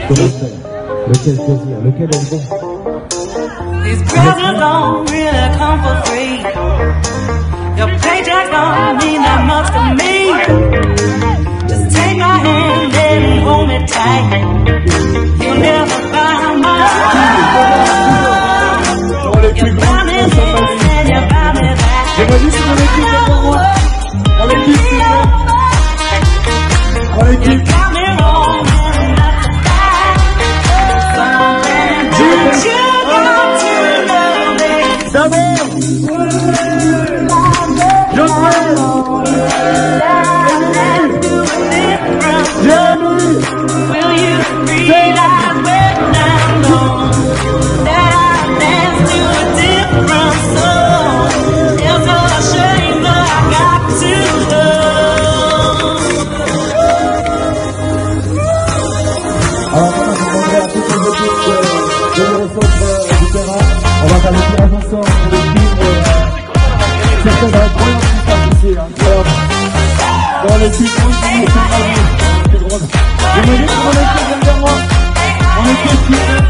Lequel choisir? Lequel est le bon? These presents don't really come for free. Your paycheck don't mean that much to me. Just take my hand and hold me tight. You'll never find my love. You found me this and you found me that. J'aimerais juste mon équipe devant moi. Mon équipe, s'il vous plaît. Mon équipe. Got me wrong and not to fight. Something that you got to love me. D'abord, Jean-Pierre, Jérémy, Will you realize when I'm gone that I dance to a different song? It's a shame that I got to love. Alors maintenant, je demanderai à toutes les équipes de me reçoivre du terrain. On va faire le tirage ensemble pour les films. Certains dans la première qui passe ici. Dans l'équipe, c'est ma vie. Je me dis que mon équipe vient vers moi. Mon équipe,